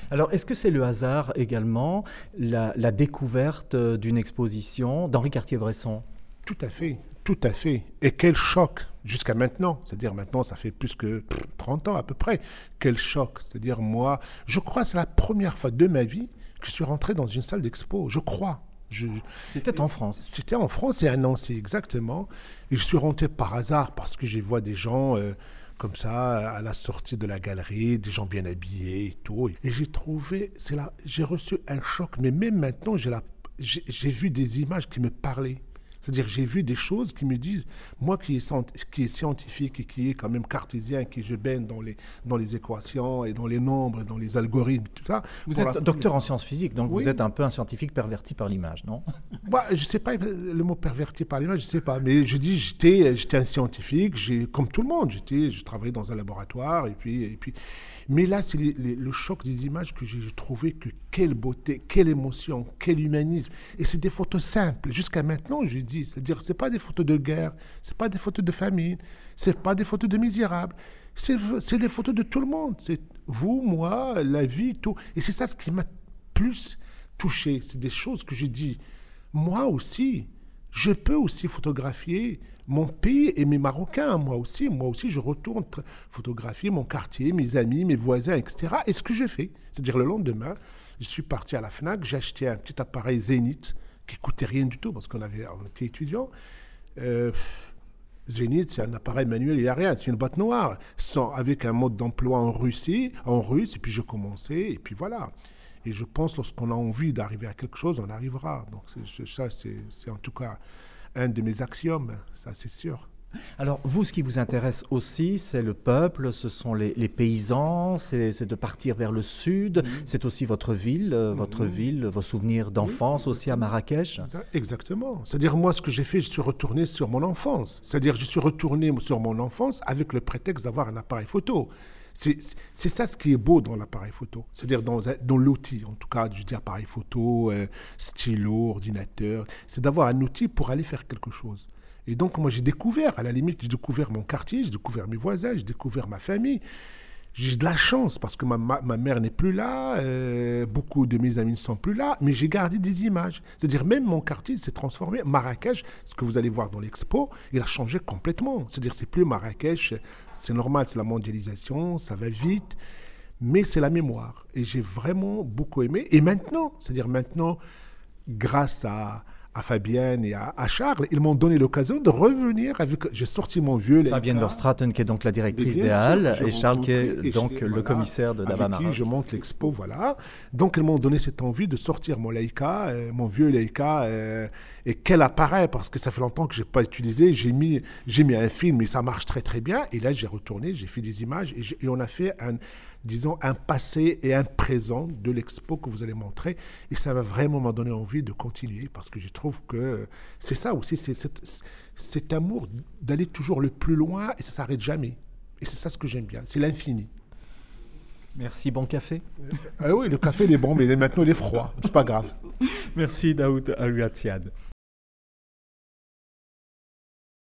Alors, est-ce que c'est le hasard également, la découverte d'une exposition d'Henri Cartier-Bresson? Tout à fait, tout à fait. Et quel choc jusqu'à maintenant. C'est-à-dire maintenant, ça fait plus que 30 ans à peu près. Quel choc. C'est-à-dire moi, je crois que c'est la première fois de ma vie que je suis rentré dans une salle d'expo. Je crois. C'était en France. C'était en France et à Nancy, exactement. Et je suis rentré par hasard parce que je vois des gens comme ça à la sortie de la galerie, des gens bien habillés et tout. Et j'ai trouvé, j'ai reçu un choc. Mais même maintenant, j'ai vu des images qui me parlaient. C'est-à-dire j'ai vu des choses qui me disent, moi qui est scientifique et qui est quand même cartésien, qui je baigne dans les équations et dans les nombres et dans les algorithmes, tout ça. Vous êtes docteur en sciences physiques, donc Oui. vous êtes un peu un scientifique perverti par l'image, non? Bah, je ne sais pas le mot perverti par l'image, je ne sais pas. Mais je dis, j'étais un scientifique, comme tout le monde. Je travaillais dans un laboratoire. Mais là, c'est le choc des images que j'ai trouvé que quelle beauté, quelle émotion, quel humanisme. Et c'est des photos simples. Jusqu'à maintenant, je dis, c'est-à-dire, ce n'est pas des photos de guerre, ce n'est pas des photos de famine, ce n'est pas des photos de misérables. C'est des photos de tout le monde. C'est vous, moi, la vie, tout. Et c'est ça ce qui m'a plus touché. C'est des choses que je dis, moi aussi, je peux aussi photographier mon pays et mes Marocains. Moi aussi, je retourne photographier mon quartier, mes amis, mes voisins, etc. Et ce que je fais, c'est-à-dire le lendemain, je suis parti à la FNAC, j'ai acheté un petit appareil Zénith qui coûtait rien du tout parce on était étudiants. Zénith, c'est un appareil manuel, il n'y a rien, c'est une boîte noire, avec un mode d'emploi en russe, et puis je commençais, et puis voilà. Et je pense lorsqu'on a envie d'arriver à quelque chose, on arrivera. Donc ça, c'est en tout cas un de mes axiomes, ça c'est sûr. Alors, vous, ce qui vous intéresse aussi, c'est le peuple, ce sont les paysans, c'est de partir vers le sud, c'est aussi votre ville, vos souvenirs d'enfance aussi à Marrakech. Exactement. C'est-à-dire, moi, ce que j'ai fait, je suis retourné sur mon enfance. C'est-à-dire, je suis retourné sur mon enfance avec le prétexte d'avoir un appareil photo. C'est ça ce qui est beau dans l'appareil photo. C'est-à-dire dans l'outil, en tout cas, je dis appareil photo, stylo, ordinateur. C'est d'avoir un outil pour aller faire quelque chose. Et donc, moi, j'ai découvert, à la limite, j'ai découvert mon quartier, j'ai découvert mes voisins, j'ai découvert ma famille. J'ai de la chance parce que ma mère n'est plus là, beaucoup de mes amis ne sont plus là, mais j'ai gardé des images. C'est-à-dire même mon quartier s'est transformé. Marrakech, ce que vous allez voir dans l'expo, il a changé complètement. C'est-à-dire c'est plus Marrakech, c'est normal, c'est la mondialisation, ça va vite, mais c'est la mémoire. Et j'ai vraiment beaucoup aimé. Et maintenant, c'est-à-dire maintenant, grâce à Fabienne et à Charles, ils m'ont donné l'occasion de revenir avec... J'ai sorti mon vieux Leica. Fabienne Verstraeten, qui est donc la directrice des Halles, et Charles, qui est donc le commissaire de Dabamara. Avec qui je monte l'expo, voilà. Donc, ils m'ont donné cette envie de sortir mon Leica, mon vieux Leica. Et quel appareil, parce que ça fait longtemps que je n'ai pas utilisé. J'ai mis un film et ça marche très, très bien. Et là, j'ai retourné, j'ai fait des images et on a fait disons, un passé et un présent de l'expo que vous allez montrer. Et ça va vraiment me donner envie de continuer parce que je trouve que c'est ça aussi, c'est cet amour d'aller toujours le plus loin et ça ne s'arrête jamais. Et c'est ça ce que j'aime bien, c'est l'infini. Merci, bon café. Ah oui, le café il est bon, mais maintenant il est froid, c'est pas grave. Merci Daoud Alouatiad.